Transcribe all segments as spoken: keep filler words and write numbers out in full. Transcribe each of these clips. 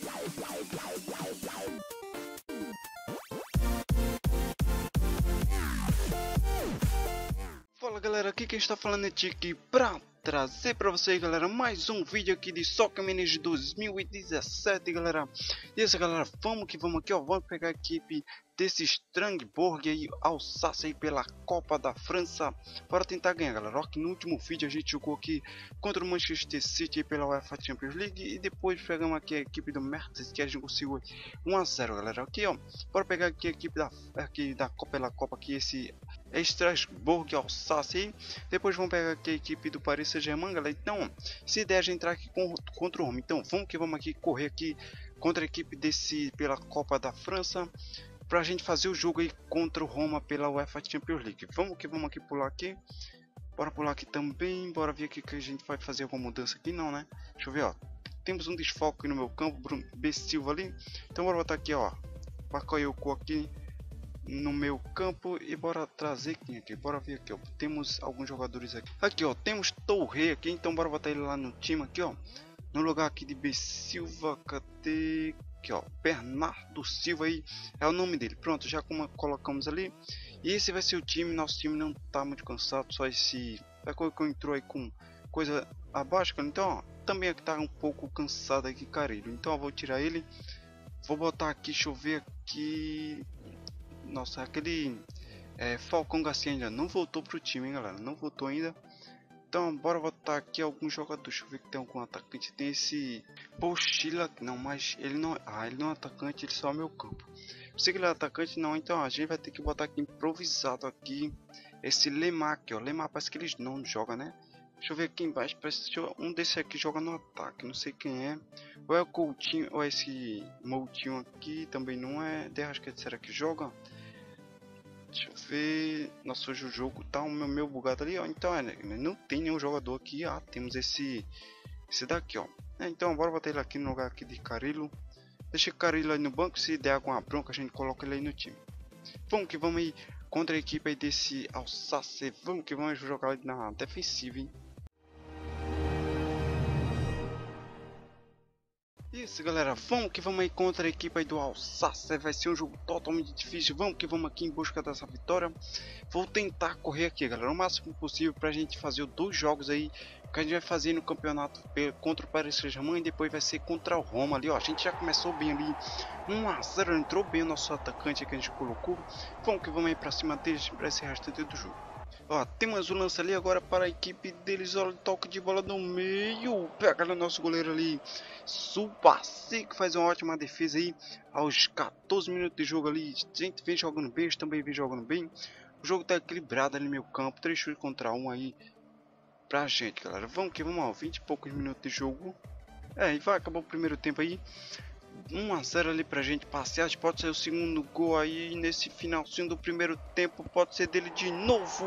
Fala galera, aqui quem está falando é Tiki pra trazer pra vocês, galera, mais um vídeo aqui de Soccer Manager dois mil e dezessete, galera. E essa galera, vamos que vamos aqui, ó, vamos pegar a equipe desse Strasbourg aí, Alsácia aí pela Copa da França, para tentar ganhar, galera. Ó, que no último vídeo a gente jogou aqui contra o Manchester City aí pela UEFA Champions League e depois pegamos aqui a equipe do Mertens, que a gente conseguiu um a zero, galera. Aqui, ó, bora pegar aqui a equipe da, aqui da Copa pela Copa, aqui esse é Strasbourg, Alsácia. Depois vamos pegar aqui a equipe do Paris Saint-Germain, galera. Então, se der de entrar aqui com, contra o Roma, então vamos que vamos aqui correr aqui contra a equipe desse pela Copa da França, pra gente fazer o jogo aí contra o Roma pela UEFA Champions League. Vamos que vamos aqui pular aqui. Bora pular aqui também. Bora ver aqui que a gente vai fazer alguma mudança aqui, não, né? Deixa eu ver, ó. Temos um desfoque no meu campo, Bruno B. Silva ali. Então bora botar aqui, ó, Bakayoko aqui no meu campo e bora trazer quem aqui, bora ver aqui, ó, temos alguns jogadores aqui, aqui ó, temos Torre aqui, então bora botar ele lá no time aqui, ó, no lugar aqui de B. Silva, cadê, aqui ó, Bernardo Silva aí, é o nome dele, pronto, já como colocamos ali, e esse vai ser o time, nosso time não tá muito cansado, só esse, a coisa que entrou aí com coisa abaixo, então ó, também aqui tá um pouco cansado aqui, Carilho, então eu vou tirar ele, vou botar aqui, deixa eu ver aqui. Nossa, aquele é, Falcão Garcia ainda não voltou pro time, hein, galera, não voltou ainda. Então bora botar aqui alguns jogadores, deixa eu ver que tem algum atacante, tem esse Pochila, não, mas ele não, ah, ele não é atacante, ele só é meu campo. Eu sei que ele é atacante, não, então a gente vai ter que botar aqui improvisado aqui, esse Lemar aqui, ó, Lemar parece que eles não jogam, né? Deixa eu ver aqui embaixo, parece que um desse aqui joga no ataque, não sei quem é. Ou é o Coutinho, ou é esse Moutinho aqui, também não é. De acho que será que joga? Deixa eu ver. Nossa, hoje o jogo tá o meu, meu bugado ali, ó. Então, é, não tem nenhum jogador aqui. Ah, temos esse esse daqui, ó. É, então, bora botar ele aqui no lugar aqui de Carillo. Deixa o Carillo aí no banco. Se der alguma bronca, a gente coloca ele aí no time. Vamos que vamos aí contra a equipe aí desse Alsácia. Vamos que vamos jogar na defensiva, hein. Isso, galera, vamos que vamos aí contra a equipe aí do Alsácia, vai ser um jogo totalmente difícil, vamos que vamos aqui em busca dessa vitória. Vou tentar correr aqui, galera, o máximo possível pra gente fazer dois jogos aí que a gente vai fazer no campeonato contra o Paris Saint-Germain e depois vai ser contra o Roma ali, ó. A gente já começou bem ali, um a zero, entrou bem o nosso atacante que a gente colocou. Vamos que vamos aí pra cima deles pra esse restante do jogo. Ó, temos o lance ali agora para a equipe deles, olha o toque de bola no meio, pega o nosso goleiro ali, Subasi, que faz uma ótima defesa aí, aos quatorze minutos de jogo ali, a gente vem jogando bem, eles também vem jogando bem, o jogo tá equilibrado ali no meu campo, três chutes contra um aí pra gente, galera, vamos que vamos, ó, vinte e poucos minutos de jogo, é, e vai acabar o primeiro tempo aí, um a zero ali pra gente passear, pode ser o segundo gol aí nesse finalzinho do primeiro tempo, pode ser dele de novo,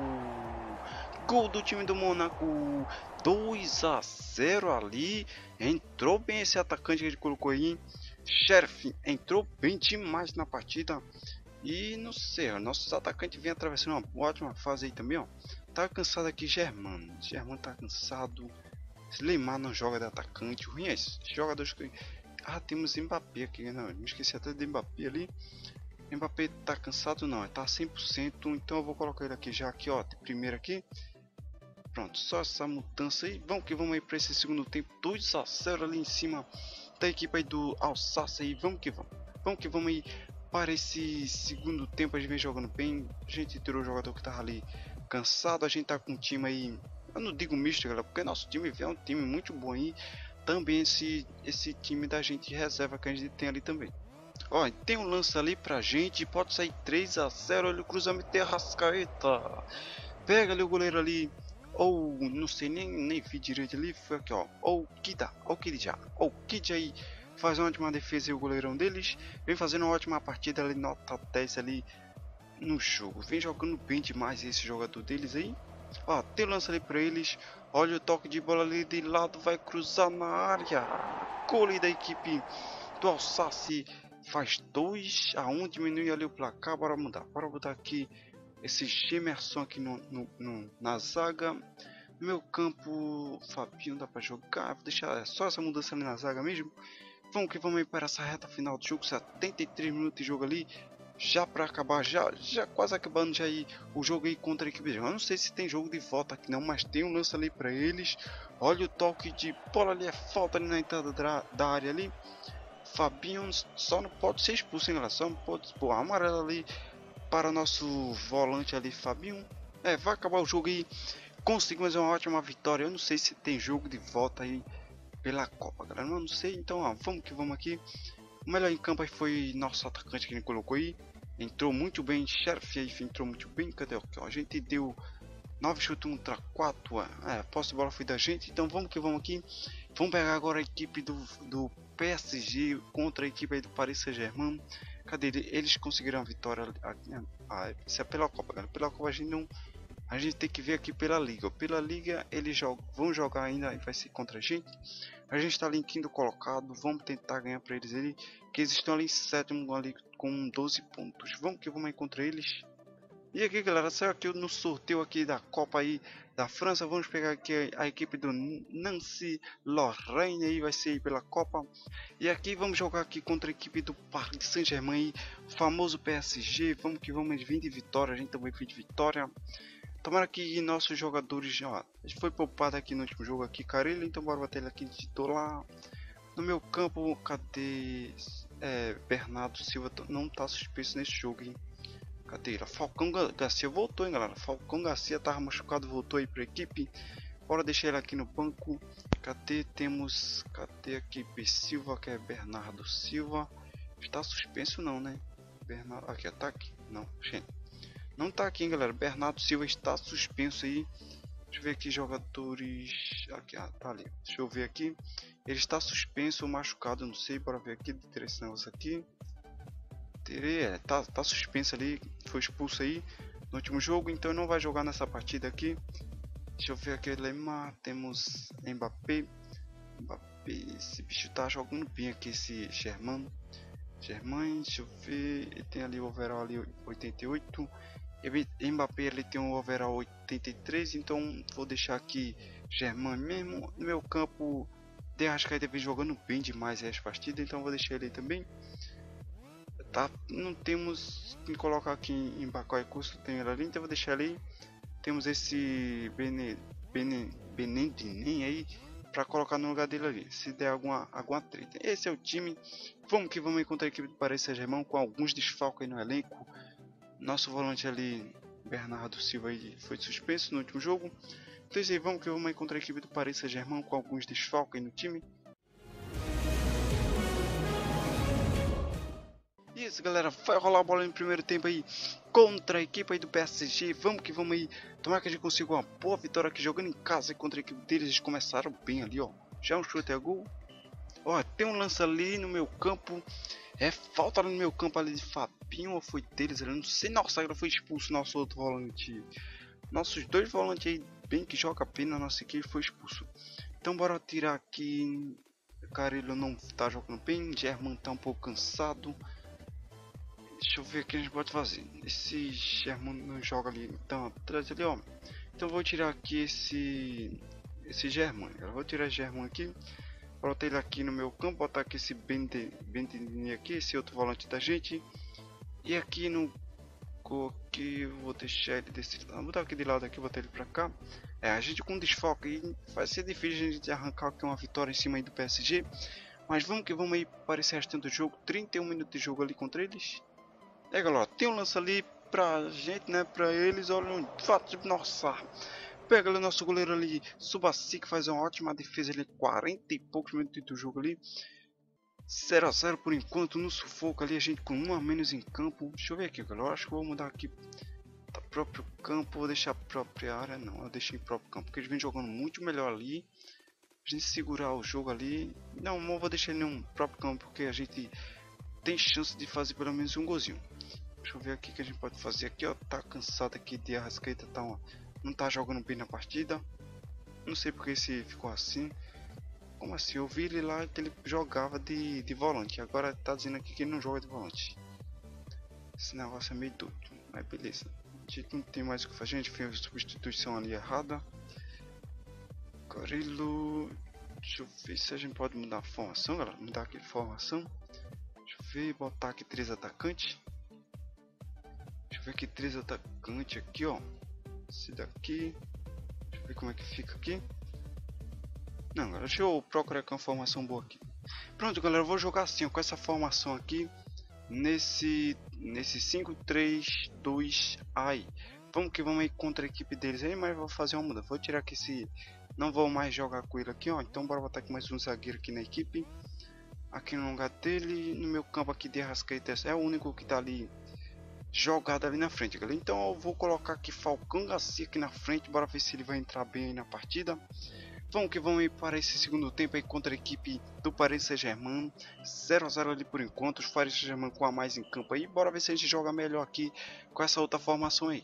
gol do time do Mônaco, dois a zero ali, entrou bem esse atacante que ele colocou aí, Sheriff, entrou bem demais na partida, e não sei, ó, nossos atacantes vêm atravessando uma ótima fase aí também, ó, tá cansado aqui Germano, Germano tá cansado, Lemar não joga de atacante, o ruim é esse, jogadores que... Ah, temos Mbappé aqui, não, me esqueci até de Mbappé ali. Mbappé tá cansado não, tá cem por cento, então eu vou colocar ele aqui já aqui, ó, de primeiro aqui. Pronto, só essa mudança aí, vamos que vamos aí para esse segundo tempo, dois a zero ali em cima da equipe aí do Alsácia aí, vamos que vamos. Vamos que vamos aí para esse segundo tempo, a gente vem jogando bem, a gente tirou o jogador que tava ali cansado, a gente tá com um time aí, eu não digo misto, galera, porque nosso time é um time muito bom aí. Também esse, esse time da gente reserva que a gente tem ali também. Ó, tem um lance ali pra gente, pode sair três a zero, olha o cruzamento de Arrascaeta. Pega ali o goleiro ali, ou não sei, nem, nem vi direito ali, foi aqui ó, ou Kida, ou Kidja, ou Kidja aí, faz uma ótima defesa e o goleirão deles, vem fazendo uma ótima partida ali, nota dez ali no jogo, vem jogando bem demais esse jogador deles aí. Ó, tem lance ali pra eles. Olha o toque de bola ali de lado, vai cruzar na área. Gol da equipe do Alsácia, faz dois a um, diminui ali o placar. Bora mudar, bora botar aqui esse Gemerson aqui no, no, no, na zaga. No meu campo, Fabinho dá pra jogar, vou deixar só essa mudança ali na zaga mesmo. Vamos que vamos aí para essa reta final do jogo, setenta e três minutos de jogo ali. Já para acabar, já, já quase acabando já aí o jogo aí contra a equipe. Eu não sei se tem jogo de volta aqui não, mas tem um lance ali para eles. Olha o toque de bola ali, é falta ali na entrada da, da área ali. Fabinho só não pode ser expulso, hein, galera? Só não pode expor. Amarelo ali para nosso volante ali, Fabinho. É, vai acabar o jogo aí. Conseguimos uma ótima vitória. Eu não sei se tem jogo de volta aí pela Copa, galera. Eu não sei, então ó, vamos que vamos aqui. O melhor em campo aí foi nosso atacante que ele colocou aí. Entrou muito bem, Sheriff aí entrou muito bem. Cadê o que? A gente deu nove chutes contra quatro. É, a posse de bola foi da gente. Então vamos que vamos aqui. Vamos pegar agora a equipe do, do P S G contra a equipe aí do Paris Saint-Germain. Cadê ele? Eles conseguiram a vitória. Ah, isso é pela Copa, galera. Pela Copa a gente não. A gente tem que ver aqui pela Liga. Pela Liga eles jogam, vão jogar ainda e vai ser contra a gente. A gente está ali em quinto colocado. Vamos tentar ganhar para eles ali. Que eles estão ali em sétimo ali com doze pontos. Vamos que vamos aí contra eles. E aqui, galera, saiu aqui no sorteio aqui da Copa aí da França. Vamos pegar aqui a equipe do Nancy Lorraine aí, vai ser aí pela Copa. E aqui vamos jogar aqui contra a equipe do Paris Saint-Germain, o famoso P S G. Vamos que vamos, vir de vitória, a gente também foi de vitória. Tomara que nossos jogadores, ó, a gente foi poupado aqui no último jogo aqui, Carille, então bora bater ele aqui de titular. No meu campo, cadê é, Bernardo Silva? Não tá suspenso nesse jogo, hein? Cadê ele? Falcão Garcia voltou, hein, galera? Falcão Garcia tava machucado, voltou aí pra equipe. Bora deixar ele aqui no banco. Cadê? Temos, cadê a equipe Silva, que é Bernardo Silva? Está suspenso não, né? Bernardo, aqui, ataque? Não, gente. Não tá aqui, hein, galera. Bernardo Silva está suspenso aí. Deixa eu ver aqui, jogadores. Aqui, ah, tá ali. Deixa eu ver aqui. Ele está suspenso ou machucado, não sei. Bora ver aqui. Ter esse negócio aqui. É, tá, tá suspenso ali. Foi expulso aí no último jogo. Então não vai jogar nessa partida aqui. Deixa eu ver aqui. Lema. Temos Mbappé. Mbappé. Esse bicho tá jogando bem aqui. Esse Germain. Germain. Deixa eu ver. Ele tem ali o overall ali oitenta e oito. Mbappé ele tem um overall oitenta e três, então vou deixar aqui Germain mesmo. No meu campo, De Arrascaeta vem jogando bem demais as partidas, então vou deixar ele aí também. Tá, não temos que colocar aqui em Bacó e Custo, tem ele ali, então vou deixar ali. Temos esse Bene, Bene, Benedinin aí para colocar no lugar dele ali, se der alguma, alguma treta. Esse é o time. Vamos que vamos encontrar a equipe do Paris Saint-Germain com alguns desfalques aí no elenco. Nosso volante ali, Bernardo Silva, aí, foi suspenso no último jogo. Então aí, vamos que vamos encontrar a equipe do Paris Saint-Germain com alguns desfalques no time. Isso, galera, vai rolar a bola no primeiro tempo aí contra a equipe aí do P S G. Vamos que vamos aí. Tomara que a gente consiga uma boa vitória aqui jogando em casa contra a equipe deles. Eles começaram bem ali, ó. Já um chute a gol. Ó, tem um lance ali no meu campo. É falta no meu campo ali de Fabinho ou foi deles? Eu não sei. Nossa, agora foi expulso nosso outro volante. Nossos dois volantes aí, bem que joga bem na nossa equipe, foi expulso. Então bora tirar aqui. Carilo não tá jogando bem. Germain tá um pouco cansado. Deixa eu ver o que a gente pode fazer. Esse Germain não joga ali. Então atrás ali, ó. Então vou tirar aqui esse. Esse Germain. Eu vou tirar Germain aqui. Botar ele aqui no meu campo, botar aqui esse Benedini aqui, esse outro volante da gente. E aqui no aqui vou deixar ele desse lado, vou botar aqui de lado aqui, botar ele pra cá. É, a gente com desfoque aí vai ser difícil a gente arrancar aqui uma vitória em cima aí do P S G. Mas vamos que vamos aí para esse restante do jogo, trinta e um minutos de jogo ali contra eles. É, galera, tem um lance ali pra gente, né, pra eles, olha um fato de nossa. Pega ali o nosso goleiro ali, Subasi, que faz uma ótima defesa ali, quarenta e poucos minutos do jogo ali. zero a zero por enquanto, no sufoco ali, a gente com um a menos em campo. Deixa eu ver aqui, galera, eu acho que eu vou mudar aqui para próprio campo, vou deixar a própria área, não, eu deixei em próprio campo, porque eles vêm jogando muito melhor ali. A gente segurar o jogo ali, não, não vou deixar ele no próprio campo, porque a gente tem chance de fazer pelo menos um golzinho. Deixa eu ver aqui o que a gente pode fazer aqui, ó, tá cansado aqui de Arrascaeta, tá uma... não tá jogando bem na partida. Não sei porque se ficou assim. Como assim? Eu vi ele lá que ele jogava de, de volante. Agora tá dizendo aqui que ele não joga de volante. Esse negócio é meio doido. Mas beleza. A gente não tem mais o que fazer. A gente fez a substituição ali errada. Carilo. Deixa eu ver se a gente pode mudar a formação, galera. Mudar aqui a formação. Deixa eu ver, botar aqui três atacantes. Deixa eu ver aqui três atacantes aqui, ó. Esse daqui. Deixa eu ver como é que fica aqui. Não, galera, deixa eu procurar aqui uma formação boa aqui. Pronto, galera, eu vou jogar assim, ó, com essa formação aqui. Nesse, nesse cinco três dois aí. Vamos que vamos aí contra a equipe deles aí, mas vou fazer uma mudança. Vou tirar aqui esse... Não vou mais jogar com ele aqui, ó. Então bora botar aqui mais um zagueiro aqui na equipe. Aqui no lugar dele, no meu campo aqui de Arrascaeta. É o único que tá ali jogado ali na frente, galera. Então eu vou colocar aqui Falcão Garcia aqui na frente. Bora ver se ele vai entrar bem aí na partida. Vamos que vamos aí para esse segundo tempo aí contra a equipe do Paris Saint-Germain. zero a zero ali por enquanto. Os Paris Saint-Germain com a mais em campo aí. Bora ver se a gente joga melhor aqui com essa outra formação aí.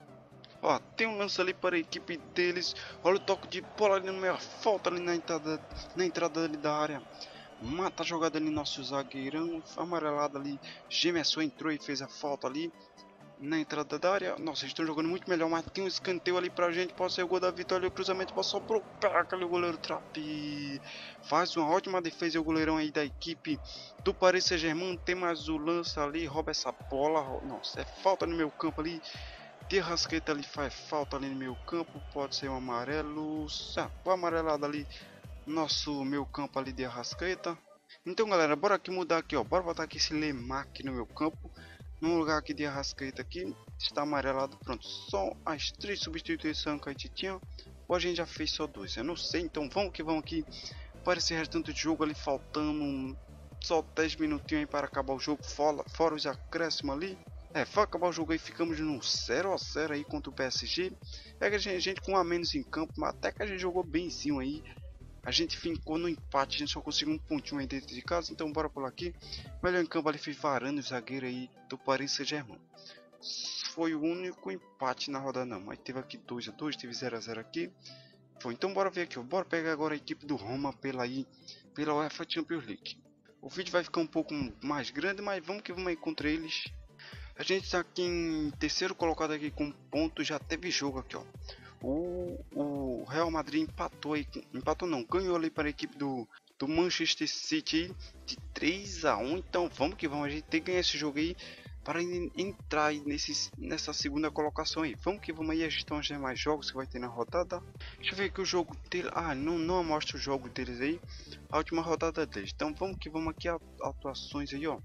Ó, tem um lance ali para a equipe deles. Olha o toque de bola ali no meio. Falta ali na entrada, na entrada ali da área. Mata a jogada ali nosso zagueirão. Amarelado ali. Gemerson entrou e fez a falta ali na entrada da área. Nossa, eles estão jogando muito melhor. Mas tem um escanteio ali pra gente. Pode ser o gol da vitória. O cruzamento passou pro pé. Aquele goleiro Trapi. Faz uma ótima defesa. O goleirão aí da equipe do Paris Saint-Germain. Tem mais o lance ali. Rouba essa bola. Nossa, é falta no meu campo ali. De Arrascaeta ali faz falta ali no meu campo. Pode ser um amarelo. Ah, o amarelado ali. Nosso meu campo ali de Arrascaeta. Então, galera, bora aqui mudar aqui, ó. Bora botar aqui esse Lemar aqui no meu campo. No lugar aqui de Arrascaeta aqui. Está amarelado. Pronto. Só as três substituições que a gente tinha. Ou a gente já fez só dois. Eu não sei. Então vamos que vamos aqui. Para esse restante de jogo ali. Faltando só dez minutinhos aí para acabar o jogo. Fora, fora os acréscimos ali. É, vai acabar o jogo aí, ficamos no zero a zero aí contra o P S G. É que a gente, a gente com um a menos em campo, mas até que a gente jogou bem em cima aí. A gente fincou no empate, a gente só conseguiu um pontinho aí dentro de casa, então bora por aqui. Melhor em campo ali foi Varane, o zagueiro aí do Paris Saint-Germain. Foi o único empate na rodada não, mas teve aqui dois a dois, teve zero a zero aqui. Foi, então bora ver aqui, ó. Bora pegar agora a equipe do Roma pela, aí, pela UEFA Champions League. O vídeo vai ficar um pouco mais grande, mas vamos que vamos aí contra eles. A gente está aqui em terceiro colocado aqui com ponto, já teve jogo aqui, ó. O, o Real Madrid empatou aí, empatou não, ganhou ali para a equipe do, do Manchester City de três a um. Então vamos que vamos, a gente tem que ganhar esse jogo aí para entrar aí nesse, nessa segunda colocação aí. Vamos que vamos aí, a gente tem os demais jogos que vai ter na rodada. Deixa eu ver aqui o jogo dele, ah, não, não mostra o jogo deles aí, a última rodada deles. Então vamos que vamos aqui, atuações aí, ó.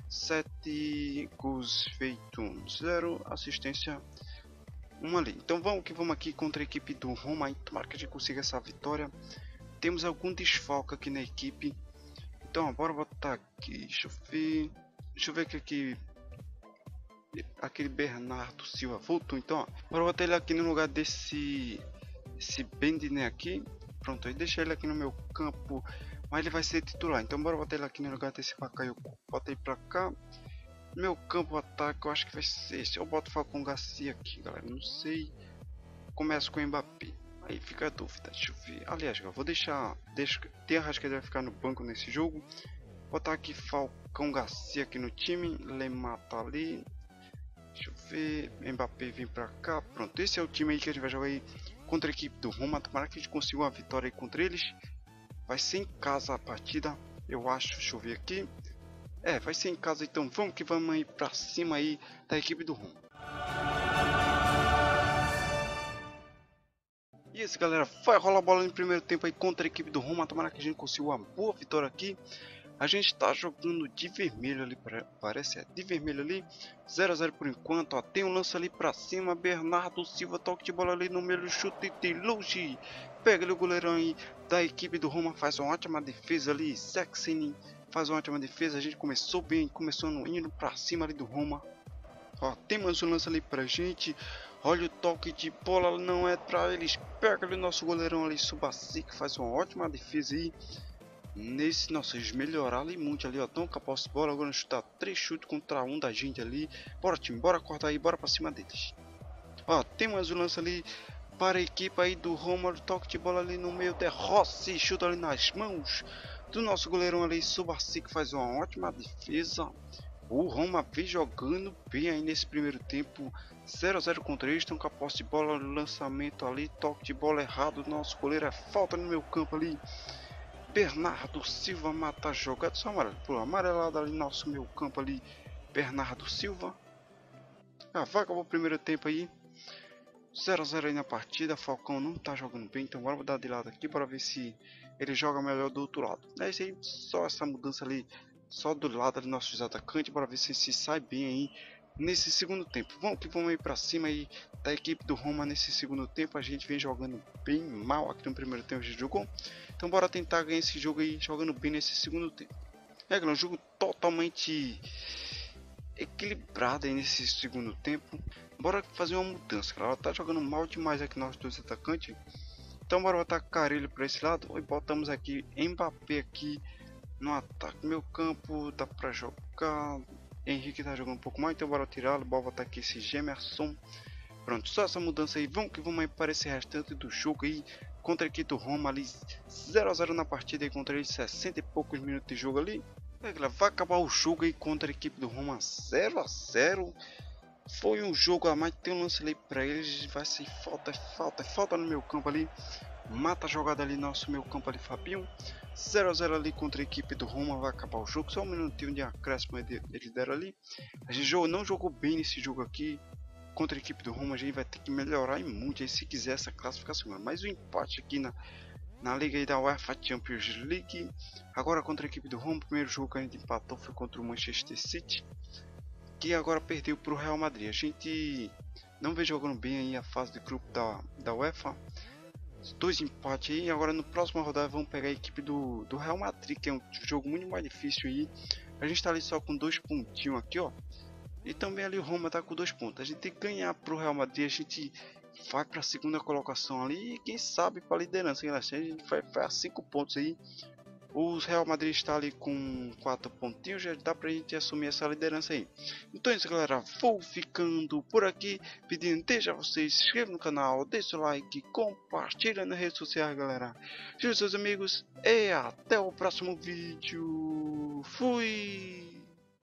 sete gols feitos, zero assistência, um ali. Então vamos que vamos aqui contra a equipe do Roma. Tomara que a gente consiga essa vitória. Temos algum desfalque aqui na equipe. Então bora botar aqui. Deixa eu ver. Deixa eu ver que aqui. Aquele Bernardo Silva voltou. Então ó, bora botar ele aqui no lugar desse. Esse Bendine aqui. Pronto, aí deixa ele aqui no meu campo. Mas ele vai ser titular, então bora botar ele aqui no lugar desse Bakayoko. Bota ele pra cá. Meu campo ataque, eu acho que vai ser esse. Eu boto o Falcão Garcia aqui, galera. Não sei. Começa com o Mbappé. Aí fica a dúvida. Deixa eu ver. Aliás, eu vou deixar. Deixa ter a Arrascaeta vai ficar no banco nesse jogo. Botar aqui Falcão Garcia aqui no time. Lemar tá ali. Deixa eu ver. Mbappé vem pra cá. Pronto. Esse é o time aí que a gente vai jogar aí contra a equipe do Roma. Tomara que a gente consiga uma vitória aí contra eles. Vai ser em casa a partida, eu acho. Deixa eu ver aqui. É, vai ser em casa, então vamos que vamos aí pra cima aí da equipe do Roma. E isso, galera, vai rolar a bola no primeiro tempo aí contra a equipe do Roma. Tomara que a gente consiga uma boa vitória aqui. A gente tá jogando de vermelho ali, parece, é de vermelho ali, zero a zero por enquanto, ó. Tem um lance ali pra cima, Bernardo Silva, toque de bola ali no meio, chute de longe. Pega ali o goleirão aí da equipe do Roma, faz uma ótima defesa ali, Sexini faz uma ótima defesa. A gente começou bem, começou no indo pra cima ali do Roma. Ó, tem mais um lance ali pra gente. Olha o toque de bola, não é pra eles. Pega ali o nosso goleirão ali, Subasic, faz uma ótima defesa aí. Nesse, nossa, eles melhoraram ali muito ali, ó. Tão com a posse de bola, agora chutar três chutes contra um da gente ali. Bora, time, bora cortar aí, bora pra cima deles. Ó, tem mais um lance ali para a equipe aí do Roma. Toque de bola ali no meio, de Rossi, chuta ali nas mãos do nosso goleirão ali, Subasic, faz uma ótima defesa. O Roma vem jogando bem aí nesse primeiro tempo, zero a zero contra eles. Estão com a posse de bola, lançamento ali, toque de bola errado do nosso goleiro, é falta no meu campo ali. Bernardo Silva mata a jogada. Só amarelo. Pô, amarelado ali nosso meio campo ali. Bernardo Silva. Ah, vai acabar o primeiro tempo aí. zero a zero aí na partida. Falcão não tá jogando bem. Então bora mudar de lado aqui para ver se ele joga melhor do outro lado. É isso aí. Só essa mudança ali. Só do lado ali nossos atacantes. Para ver se se sai bem aí nesse segundo tempo. Vamos que vamos aí para cima aí da equipe do Roma nesse segundo tempo. A gente vem jogando bem mal aqui no primeiro tempo. A gente jogou. Então bora tentar ganhar esse jogo aí jogando bem nesse segundo tempo. É, galera, um jogo totalmente equilibrado aí nesse segundo tempo. Bora fazer uma mudança, cara. Ela tá jogando mal demais aqui nossos dois atacantes. Então bora atacar ele para esse lado. E botamos aqui Mbappé aqui no ataque. Meu campo dá para jogar. Henrique tá jogando um pouco mais, então bora tirá-lo. Bora botar aqui esse Gemerson. Pronto, só essa mudança aí. Vamos que vamos aí para esse restante do jogo aí. Contra a equipe do Roma ali. zero a zero na partida aí contra ele. sessenta e poucos minutos de jogo ali. É, galera, vai acabar o jogo aí contra a equipe do Roma zero a zero. Foi um jogo a mais. Tem um lance ali para eles. Vai ser falta, falta, falta no meu campo ali. Mata a jogada ali, nosso meu campo ali, Fabinho. zero a zero ali contra a equipe do Roma. Vai acabar o jogo. Só um minutinho de acréscimo eles deram ali. A gente jogou, não jogou bem nesse jogo aqui. Contra a equipe do Roma, a gente vai ter que melhorar muito aí se quiser essa classificação. Mas o empate aqui na, na liga aí da UEFA Champions League. Agora contra a equipe do Roma. O primeiro jogo que a gente empatou foi contra o Manchester City. Que agora perdeu para o Real Madrid. A gente não vem jogando bem aí a fase de grupo da, da UEFA. Dois empates aí. Agora no próximo rodada vamos pegar a equipe do, do Real Madrid, que é um jogo muito mais difícil aí. A gente está ali só com dois pontinhos aqui, ó. E também ali o Roma tá com dois pontos. A gente tem que ganhar pro Real Madrid. A gente vai para a segunda colocação ali. E quem sabe para a liderança. A gente vai para cinco pontos aí. O Real Madrid está ali com quatro pontinhos. Já dá pra gente assumir essa liderança aí. Então é isso, galera. Vou ficando por aqui. Pedindo desde a vocês. Se inscreva no canal. Deixa o like. Compartilha nas redes sociais, galera. Seus seus amigos. E até o próximo vídeo. Fui.